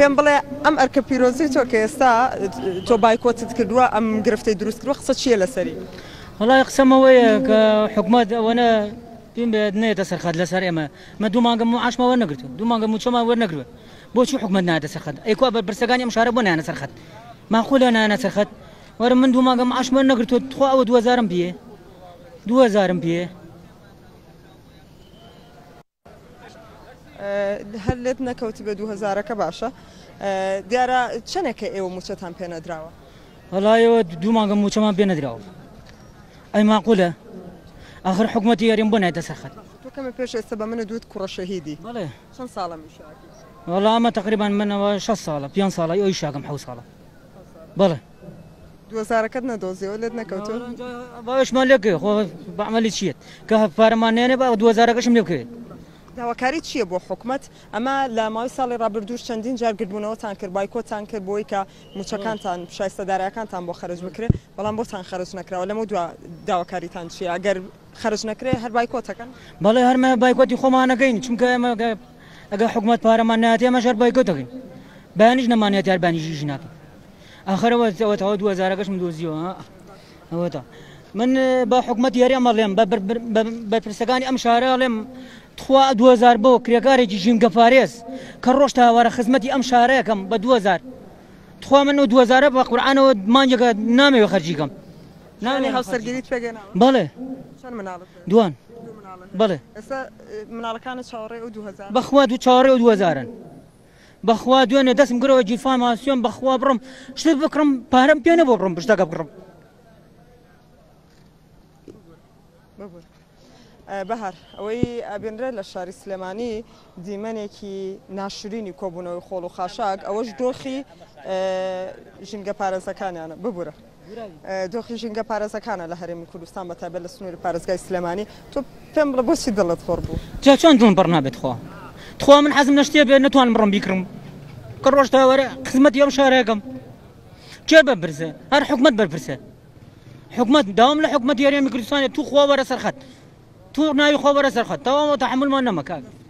پێم بڵێ ئەم ئەرکە پیرۆزی تۆ کە ئێستا تۆ بایکۆتت کردووە ئەم گرفتەی دروست کردووە قسە چییە لەسەری؟ والله قسەمەوەیە کە حکوومەت ئەوەنە پێم نێتە سەرخەت لەسەر ئێمە مە دوو مانگە معاشمە وەرنەگرتووە دوو مانگە موچەمان وەرنەگرتووە بۆچی حکوومەت نایەتە سەرخەت ئەیکوا بەرپرسەکانی ئەم شارە بۆ نایەنە سەرخەت ماخۆلە نایەنە سەرخەت وەرە من دوو مانگە معاش وەرنەگرتووە تخوا ئەوە 2000م پێیە 2000م پێیە هەر لێت نەکەوتی بە 2000ەکە باشە دیارە چەندێکە ئێوە موچەتان پێ نەدراوە؟ وەڵایەوە دوو مانگە موچەمان پێ نەدراوە ئەی ماقولە آخر حکوومەتی یاریان بۆ نایەتە سەرخەت تۆ کەمە پێش ئێستا بە منە دووت کوڕە شەهیدی بەڵێ چەند ساڵە میشاکی؟ والله ئەمە تقریبا منەوە 6 ساڵە 5 ساڵە ئەوی شاکەم 7 ساڵە بەڵێ 2000ەکەت نەدۆزیەوە لێت نەکەوتوە؟ باوشمان لێ بکەوێ خۆ بەعمەلی چیت کە پارەمان نێنێ بە 2000ەکەشم لێ بکەوێت داواکاری چییە بۆ حکوومەت ئەمە لە ماوەی ساڵی ڕابردووش چەندین جار گردبوونەوەتان کرد بایکۆتان کرد بۆی کە موچەکانتان شایستەدارایەکانتان بۆ خەرج بکرێت بەڵام بۆتان خەرج نەکراوە لەمە دو داواکاریتان چییە ئەگەر خەرج نەکرێت هەر بایکۆتەکەن؟ بەڵێ هەرمە بایکۆتی خۆمانەکەین چونکە ئێمە ئەگە حکوومەت پارەمان نایەت ئێمە ژەر بایکۆتەکەین بەیانیش نەمانێت یار بانیژیش ناکەین ئاخرەوە 2000ەکەشم دۆزیەوە ئەوەتە من بە حکوومەت یاریان مەڵێم بە پرسەکانی ئەم شارە ئەڵێم تخوا 2000 بۆ کرێکارێکی ژینگە پارێز کە ڕۆژ تاوارە خزمەتی ئەم شارەیەکەم بە 2000 تخوا من و 2000 بە قورعانەوە مانجێکە نامەوێ خەرجیکەم نانی هاوسەرگیریت پێگەێناوە؟ بەڵێ چەند مناڵت؟ دوان بەڵێ ئێستا مناڵەکانت چاوەڕێ ئەو 2000 بەخوا دوو چاوەڕێ و 2000ن بەخوا دوێنێ دەستم گرەوە جیفاماسیۆن بەخوا بڕم شتێک بکڕم پارەم پێ نەبۆ بڕم پشتەکە بکڕم بەهار ئەوەی ئابێنرێت لە شاری سلێمانی دیمەنێکی ناشرینی کۆبوونەوەی خۆڵ و خاشاک ئەوەش دۆخی ژینگە پارێزەکانیانە ببوورە دۆخی ژینگە پارێزەکانە لە هەرێمی کوردستان بەتایبەت لە سنووری پارێزگای سلێمانی تۆ پێم بڵێ بۆچی دڵت خۆڕ بوو؟ جا چۆن دڵم بڕ نابێت خوا من حەزم لە شتێ بێ نەتوانم بڕم بیکڕم کە ڕۆژ تاوەرە خزمەتی ئەم شارەکەم کێ بەرپرسە هەر حکوومەت بەرپرسە حکوومەت داوام لە حکوومەت یاریەمی کوردستانە تو خوا وەرە سەرخەت تو ناوی خۆ وەرە سەرخەت تەواو تەحملمان نەمەکات